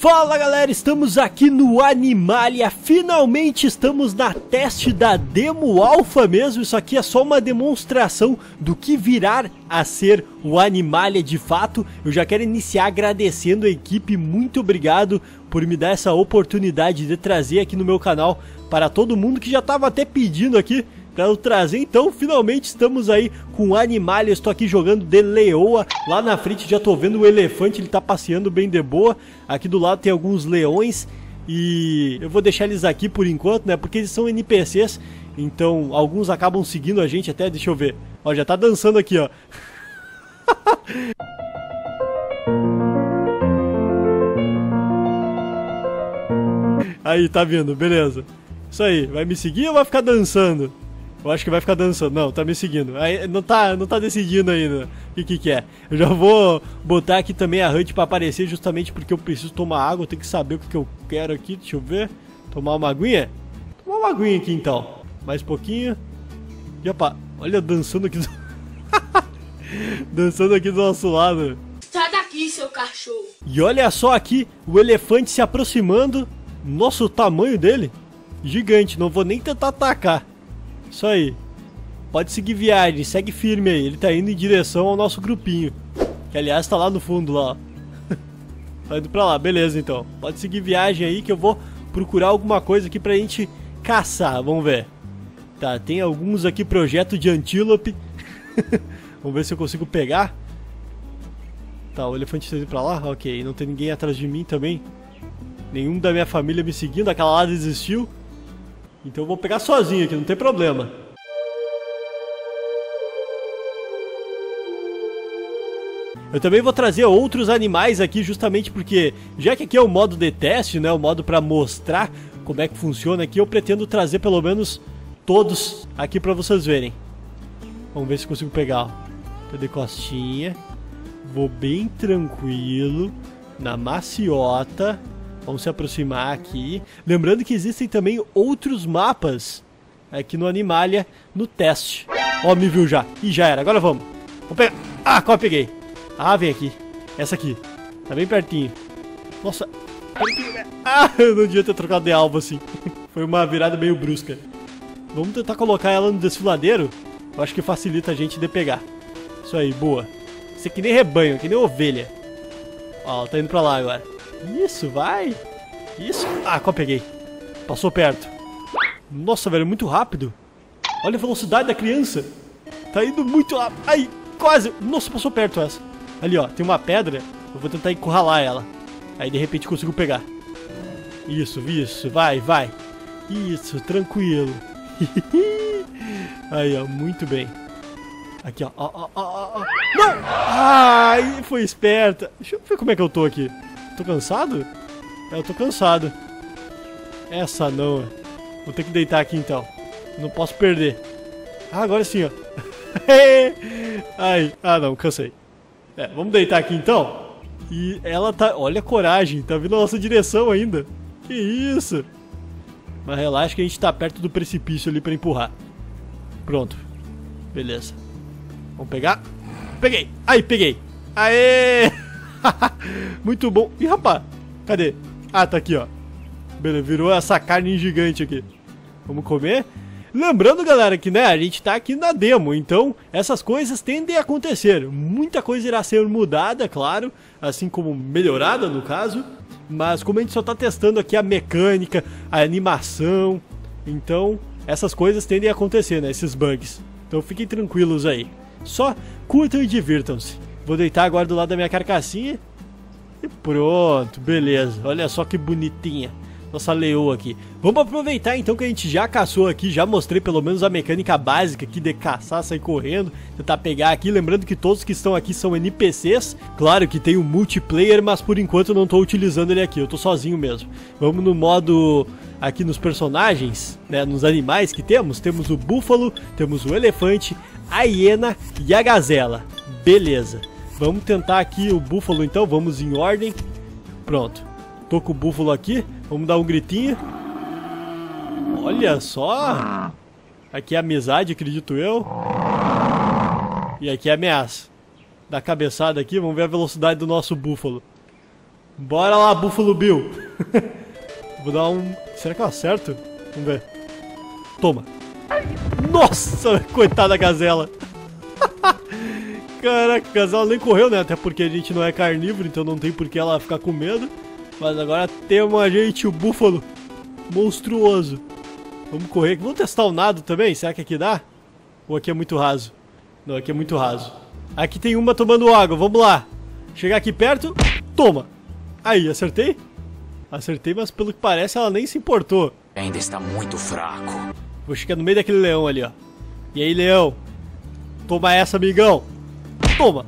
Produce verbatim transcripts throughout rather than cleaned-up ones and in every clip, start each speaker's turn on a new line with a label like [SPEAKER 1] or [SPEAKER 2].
[SPEAKER 1] Fala galera, estamos aqui no Animalia, finalmente estamos na teste da demo alpha mesmo. Isso aqui é só uma demonstração do que virá a ser o Animalia de fato. Eu já quero iniciar agradecendo a equipe, muito obrigado por me dar essa oportunidade de trazer aqui no meu canal para todo mundo que já estava até pedindo aqui para eu trazer. Então finalmente estamos aí com o Animalia. Estou aqui jogando de leoa. Lá na frente já tô vendo o elefante, ele tá passeando bem de boa. Aqui do lado tem alguns leões e eu vou deixar eles aqui por enquanto, né, porque eles são N P Cs. Então alguns acabam seguindo a gente até, deixa eu ver. Ó, já tá dançando aqui, ó. Aí, tá vendo, beleza. Isso aí, vai me seguir ou vai ficar dançando? Eu acho que vai ficar dançando. Não, tá me seguindo. Aí, não tá, não tá decidindo ainda o que, que que é. Eu já vou botar aqui também a H U D pra aparecer, justamente porque eu preciso tomar água. Eu tenho que saber o que, que eu quero aqui. Deixa eu ver. Tomar uma aguinha? Tomar uma aguinha aqui então. Mais pouquinho. E opa, olha, dançando aqui do... dançando aqui do nosso lado.
[SPEAKER 2] Sai daqui, seu cachorro.
[SPEAKER 1] E olha só aqui, o elefante se aproximando. Nossa, o tamanho dele gigante, não vou nem tentar atacar. Isso aí. Pode seguir viagem, segue firme aí. Ele tá indo em direção ao nosso grupinho, que aliás tá lá no fundo lá, ó. Tá indo pra lá, beleza então. Pode seguir viagem aí que eu vou procurar alguma coisa aqui pra gente caçar, vamos ver. Tá, tem alguns aqui, projeto de antílope. Vamos ver se eu consigo pegar. Tá, o elefante tá indo pra lá, ok. Não tem ninguém atrás de mim também. Nenhum da minha família me seguindo, aquela lá desistiu. Então eu vou pegar sozinho aqui, não tem problema. Eu também vou trazer outros animais aqui, justamente porque, já que aqui é o modo de teste, né, o modo para mostrar como é que funciona aqui, eu pretendo trazer pelo menos todos aqui para vocês verem. Vamos ver se consigo pegar, ó. Tô de costinha. Vou bem tranquilo, na maciota. Vamos se aproximar aqui. Lembrando que existem também outros mapas aqui no Animalia, no teste. Ó, me viu já. Ih, já era. Agora vamos. Vamos pegar. Ah, qual eu peguei? Ah, vem aqui. Essa aqui. Tá bem pertinho. Nossa. Ah, eu não devia ter trocado de alvo assim. Foi uma virada meio brusca. Vamos tentar colocar ela no desfiladeiro. Eu acho que facilita a gente de pegar. Isso aí, boa. Isso é que nem rebanho, que nem ovelha. Ó, ela tá indo pra lá agora. Isso, vai. Isso. Ah, qual peguei? Passou perto. Nossa, velho, muito rápido. Olha a velocidade da criança. Tá indo muito rápido. Ai, quase. Nossa, passou perto essa. Ali, ó, tem uma pedra. Eu vou tentar encurralar ela. Aí, de repente, consigo pegar. Isso, isso. Vai, vai. Isso, tranquilo. Aí, ó, muito bem. Aqui, ó. Ó, ó, ó, ó. Não! Ai, foi esperta. Deixa eu ver como é que eu tô aqui. Tô cansado? É, eu tô cansado. Essa não. Vou ter que deitar aqui então. Não posso perder. Ah, agora sim, ó. Ai, ah não, cansei. É, vamos deitar aqui então. E ela tá... Olha a coragem, tá vindo na nossa direção ainda. Que isso? Mas relaxa que a gente tá perto do precipício ali pra empurrar. Pronto. Beleza. Vamos pegar. Peguei. Aí, peguei. Aê! Muito bom. Ih, rapaz, cadê? Ah, tá aqui, ó. Beleza, virou essa carne gigante aqui. Vamos comer. Lembrando, galera, que, né, a gente tá aqui na demo. Então, essas coisas tendem a acontecer. Muita coisa irá ser mudada, claro. Assim como melhorada, no caso. Mas como a gente só tá testando aqui a mecânica, a animação, então, essas coisas tendem a acontecer, né, esses bugs. Então, fiquem tranquilos aí. Só curtam e divirtam-se. Vou deitar agora do lado da minha carcassinha. E pronto, beleza. Olha só que bonitinha. Nossa leoa aqui. Vamos aproveitar então que a gente já caçou aqui. Já mostrei pelo menos a mecânica básica aqui de caçar, sair correndo. Tentar pegar aqui. Lembrando que todos que estão aqui são N P Cs. Claro que tem o multiplayer, mas por enquanto eu não estou utilizando ele aqui. Eu estou sozinho mesmo. Vamos no modo... Aqui nos personagens, né, nos animais que temos. Temos o búfalo, temos o elefante, a hiena e a gazela. Beleza. Vamos tentar aqui o búfalo então, vamos em ordem. Pronto, tô com o búfalo aqui. Vamos dar um gritinho. Olha só. Aqui é amizade, acredito eu. E aqui é ameaça. Dá cabeçada aqui, vamos ver a velocidade do nosso búfalo. Bora lá, Buffalo Bill. Vou dar um... Será que eu acerto? Vamos ver. Toma. Nossa, coitada da gazela. Caraca, a gazela nem correu, né? Até porque a gente não é carnívoro, então não tem por que ela ficar com medo. Mas agora temos a gente, o búfalo monstruoso. Vamos correr aqui. Vamos testar o nado também? Será que aqui dá? Ou aqui é muito raso? Não, aqui é muito raso. Aqui tem uma tomando água, vamos lá. Chegar aqui perto, toma. Aí, acertei? Acertei, mas pelo que parece ela nem se importou.
[SPEAKER 3] Ainda está muito fraco.
[SPEAKER 1] Vou chegar no meio daquele leão ali, ó. E aí, leão? Toma essa, amigão. Toma.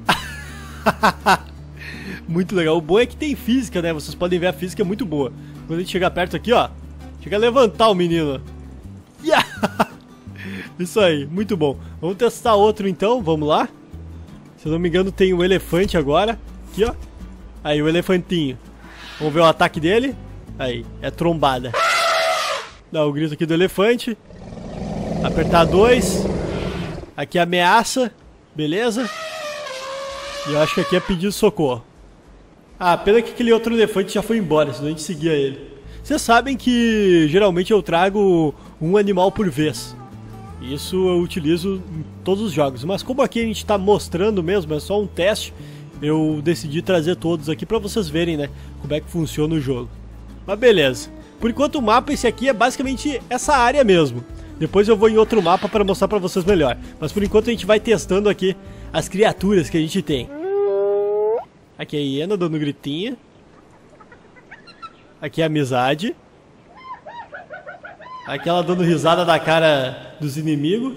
[SPEAKER 1] Muito legal. O bom é que tem física, né? Vocês podem ver, a física é muito boa. Quando a gente chegar perto aqui, ó, chega a levantar o menino. Yeah! Isso aí, muito bom. Vamos testar outro então, vamos lá. Se eu não me engano tem um elefante agora. Aqui, ó. Aí, o elefantinho. Vamos ver o ataque dele. Aí, é trombada. Dá o grito aqui do elefante. Apertar dois. Aqui ameaça. Beleza. E eu acho que aqui é pedir socorro. Ah, pena que aquele outro elefante já foi embora, senão a gente seguia ele. Vocês sabem que geralmente eu trago um animal por vez. Isso eu utilizo em todos os jogos. Mas como aqui a gente está mostrando mesmo, é só um teste, eu decidi trazer todos aqui para vocês verem, né, como é que funciona o jogo. Mas beleza. Por enquanto o mapa esse aqui é basicamente essa área mesmo. Depois eu vou em outro mapa para mostrar para vocês melhor. Mas por enquanto a gente vai testando aqui as criaturas que a gente tem. Aqui é a hiena dando gritinho. Aqui é a amizade. Aqui ela dando risada da cara dos inimigos.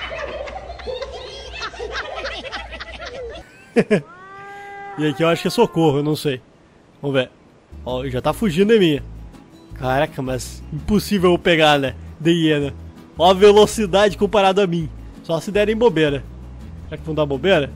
[SPEAKER 1] E aqui eu acho que é socorro, eu não sei. Vamos ver. Ó, já tá fugindo de mim. Caraca, mas impossível eu pegar, né? De hiena. Ó a velocidade comparada a mim. Só se derem bobeira. Será que vão dar bobeira?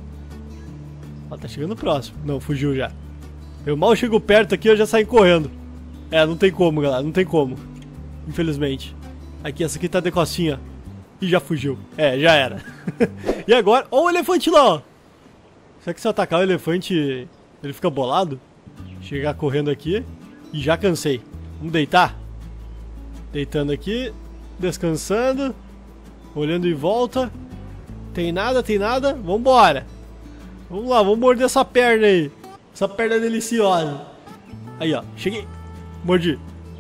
[SPEAKER 1] Ó, tá chegando próximo. Não, fugiu já. Eu mal chego perto aqui, eu já saio correndo. É, não tem como, galera. Não tem como. Infelizmente. Aqui, essa aqui tá de costinha. E já fugiu. É, já era. E agora... Ó o elefante lá, ó. Será que se eu atacar o elefante, ele fica bolado? Chegar correndo aqui. E já cansei. Vamos deitar? Deitando aqui. Descansando. Olhando em volta. Tem nada, tem nada. Vambora. Vamos lá, vamos morder essa perna aí. Essa perna deliciosa. Aí, ó. Cheguei. Mordi.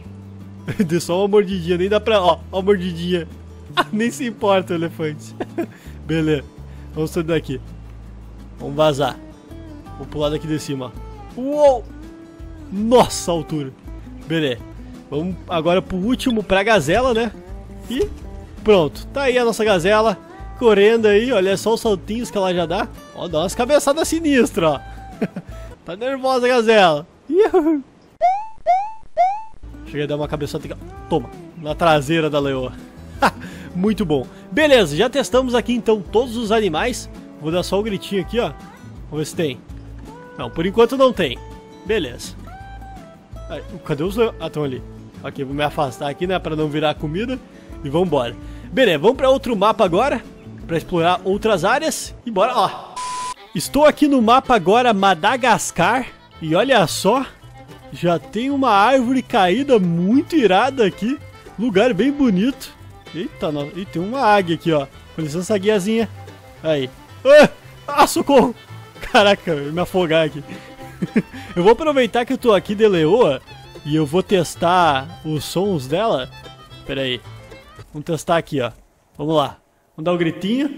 [SPEAKER 1] Deu só uma mordidinha. Nem dá pra... Ó, ó a mordidinha. Ah, nem se importa o elefante. Beleza. Vamos sair daqui. Vamos vazar. Vou pular daqui de cima, ó. Uou! Nossa, altura. Beleza. Vamos agora pro último, pra gazela, né? E pronto. Tá aí a nossa gazela. Correndo aí, olha só os saltinhos que ela já dá. Ó, dá umas cabeçadas sinistras, ó. Tá nervosa a gazela. Uhul. Cheguei a dar uma cabeçada aqui, ó. Toma, na traseira da leoa. Muito bom. Beleza, já testamos aqui então todos os animais. Vou dar só um gritinho aqui, ó. Vamos ver se tem. Não, por enquanto não tem. Beleza. Aí, cadê os leões? Ah, estão ali. Ok, vou me afastar aqui, né, pra não virar comida. E vambora. Beleza, vamos pra outro mapa agora. Pra explorar outras áreas. E bora lá. Estou aqui no mapa agora, Madagascar. E olha só. Já tem uma árvore caída muito irada aqui. Lugar bem bonito. Eita, não. E tem uma águia aqui, ó. Com licença, guiazinha. Aí. Ah, ah, socorro. Caraca, eu vou me afogar aqui. Eu vou aproveitar que eu tô aqui de leoa. E eu vou testar os sons dela. Pera aí. Vamos testar aqui, ó. Vamos lá. Vamos dar um gritinho.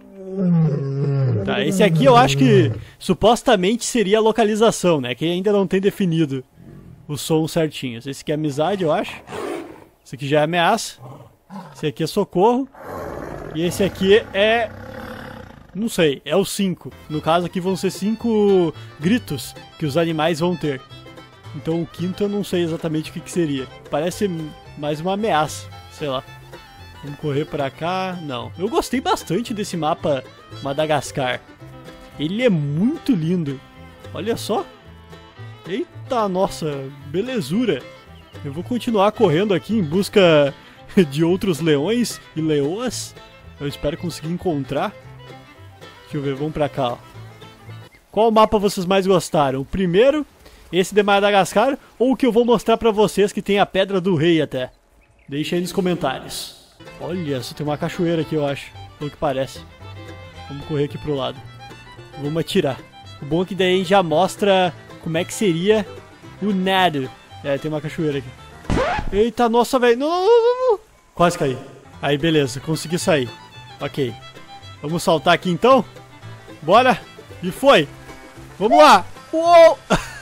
[SPEAKER 1] Tá, esse aqui eu acho que supostamente seria a localização, né? Que ainda não tem definido os sons certinhos. Esse aqui é amizade, eu acho. Esse aqui já é ameaça. Esse aqui é socorro. E esse aqui é... Não sei, é o cinco. No caso aqui vão ser cinco gritos que os animais vão ter. Então o quinto eu não sei exatamente o que, que seria. Parece mais uma ameaça, sei lá. Vamos correr pra cá. Não. Eu gostei bastante desse mapa Madagascar. Ele é muito lindo. Olha só. Eita, nossa. Belezura. Eu vou continuar correndo aqui em busca de outros leões e leoas. Eu espero conseguir encontrar. Deixa eu ver. Vamos pra cá, ó. Qual mapa vocês mais gostaram? O primeiro, esse de Madagascar ou o que eu vou mostrar pra vocês que tem a Pedra do Rei até. Deixa aí nos comentários. Olha, só tem uma cachoeira aqui, eu acho. Pelo que parece. Vamos correr aqui pro lado. Vamos atirar. O bom é que daí a gente já mostra como é que seria o nado. É, tem uma cachoeira aqui. Eita, nossa, velho. Não, não, não, não. Quase caí. Aí, beleza. Consegui sair. Ok. Vamos saltar aqui, então. Bora. E foi. Vamos lá. Uou.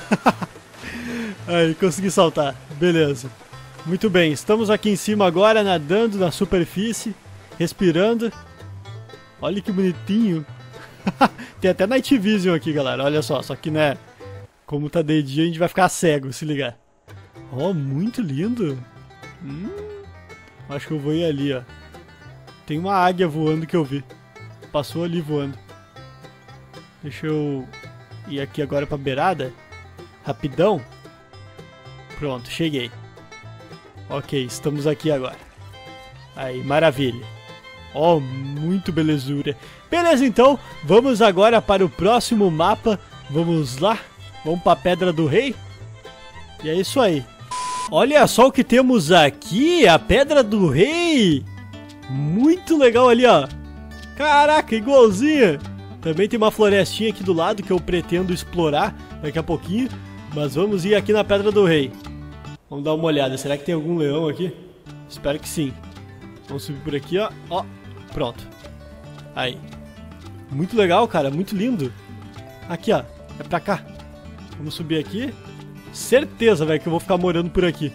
[SPEAKER 1] Aí, consegui saltar. Beleza. Muito bem. Estamos aqui em cima agora, nadando na superfície. Respirando. Olha que bonitinho. Tem até Night Vision aqui, galera. Olha só. Só que, né, como tá de dia, a gente vai ficar cego, se ligar. Oh, muito lindo. Hum, acho que eu vou ir ali, ó. Tem uma águia voando que eu vi. Passou ali voando. Deixa eu ir aqui agora pra beirada. Rapidão. Pronto, cheguei. Ok, estamos aqui agora. Aí, maravilha. Oh, muito belezura. Beleza, então, vamos agora para o próximo mapa. Vamos lá. Vamos pra Pedra do Rei. E é isso aí. Olha só o que temos aqui. A Pedra do Rei. Muito legal ali, ó. Caraca, igualzinha. Também tem uma florestinha aqui do lado que eu pretendo explorar daqui a pouquinho. Mas vamos ir aqui na Pedra do Rei. Vamos dar uma olhada. Será que tem algum leão aqui? Espero que sim. Vamos subir por aqui, ó. Ó, pronto. Aí. Muito legal, cara. Muito lindo. Aqui, ó. É pra cá. Vamos subir aqui. Certeza, velho, que eu vou ficar morando por aqui.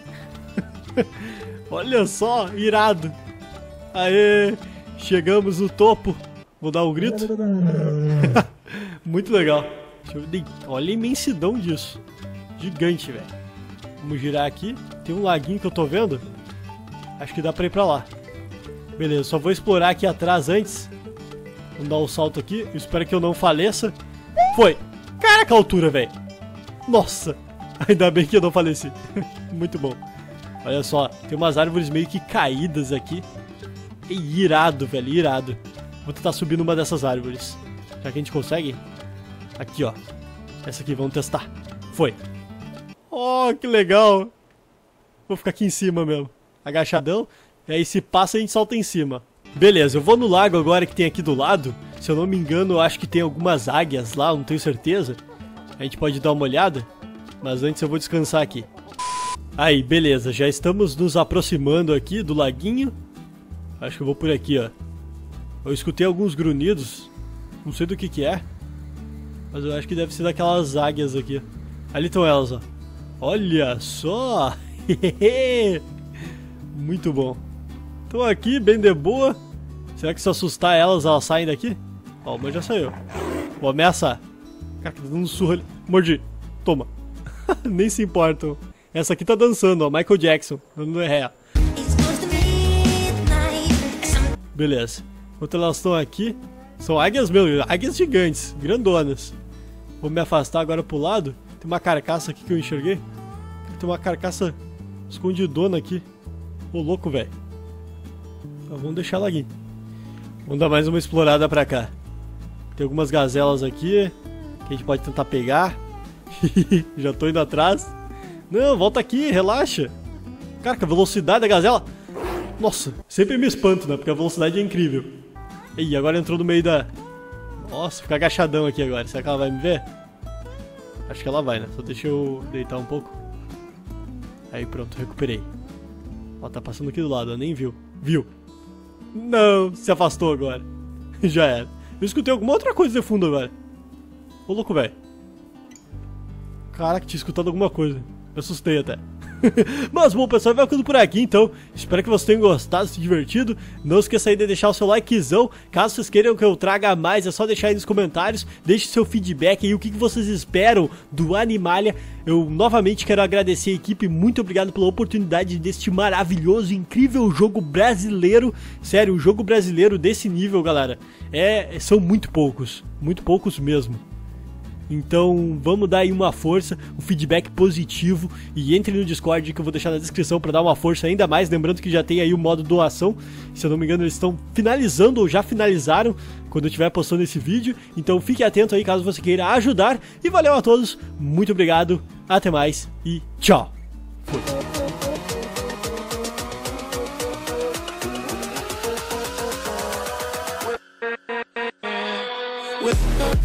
[SPEAKER 1] Olha só, irado. Aê, chegamos no topo. Vou dar um grito. Muito legal. Deixa eu ver. Olha a imensidão disso. Gigante, velho. Vamos girar aqui. Tem um laguinho que eu tô vendo. Acho que dá pra ir pra lá. Beleza, só vou explorar aqui atrás antes. Vamos dar um salto aqui. Eu espero que eu não faleça. Foi. Caraca, a altura, velho. Nossa. Ainda bem que eu não faleci. Muito bom. Olha só, tem umas árvores meio que caídas aqui. E irado, velho, irado. Vou tentar subir numa dessas árvores. Será que a gente consegue? Aqui, ó. Essa aqui, vamos testar. Foi. Oh, que legal. Vou ficar aqui em cima mesmo. Agachadão. E aí se passa a gente salta em cima. Beleza, eu vou no lago agora que tem aqui do lado. Se eu não me engano, eu acho que tem algumas águias lá, não tenho certeza. A gente pode dar uma olhada. Mas antes eu vou descansar aqui. Aí, beleza, já estamos nos aproximando aqui do laguinho. Acho que eu vou por aqui, ó. Eu escutei alguns grunhidos. Não sei do que que é. Mas eu acho que deve ser daquelas águias aqui. Ali estão elas, ó. Olha só. Muito bom. Tô aqui, bem de boa. Será que se eu assustar elas, elas saem daqui? Ó, mas já saiu. Vou ameaçar. Cara, tá dando um surro ali. Mordi. Toma. Nem se importam. Essa aqui tá dançando, ó. Michael Jackson. Dando ré. Beleza. Enquanto elas estão aqui. São águias mesmo. Águias gigantes. Grandonas. Vou me afastar agora pro lado. Tem uma carcaça aqui que eu enxerguei. Tem uma carcaça escondidona aqui. Ô, louco, velho. Então, vamos deixar ela aqui. Vamos dar mais uma explorada pra cá. Tem algumas gazelas aqui que a gente pode tentar pegar. Já tô indo atrás. Não, volta aqui, relaxa. Cara, que a velocidade da gazela. Nossa, sempre me espanto, né? Porque a velocidade é incrível. Ih, agora entrou no meio da... Nossa, fica agachadão aqui agora. Será que ela vai me ver? Acho que ela vai, né? Só deixa eu deitar um pouco. Aí pronto, recuperei. Ó, tá passando aqui do lado, ó, nem viu. Viu? Não, se afastou agora. Já era. Eu escutei alguma outra coisa de fundo agora. Ô, louco, velho. Caraca, tinha escutado alguma coisa. Eu assustei até. Mas bom, pessoal, vai ficando por aqui então. Espero que vocês tenham gostado, se divertido. Não esqueça aí de deixar o seu likezão. Caso vocês queiram que eu traga mais, é só deixar aí nos comentários. Deixe seu feedback aí, o que vocês esperam do Animalia. Eu novamente quero agradecer a equipe. Muito obrigado pela oportunidade deste maravilhoso, incrível jogo brasileiro. Sério, o jogo brasileiro desse nível, galera, é, são muito poucos. Muito poucos mesmo. Então vamos dar aí uma força, um feedback positivo e entre no Discord que eu vou deixar na descrição para dar uma força ainda mais, lembrando que já tem aí o modo doação, se eu não me engano eles estão finalizando ou já finalizaram quando eu estiver postando esse vídeo, então fique atento aí caso você queira ajudar e valeu a todos, muito obrigado, até mais e tchau! Fui.
[SPEAKER 4] With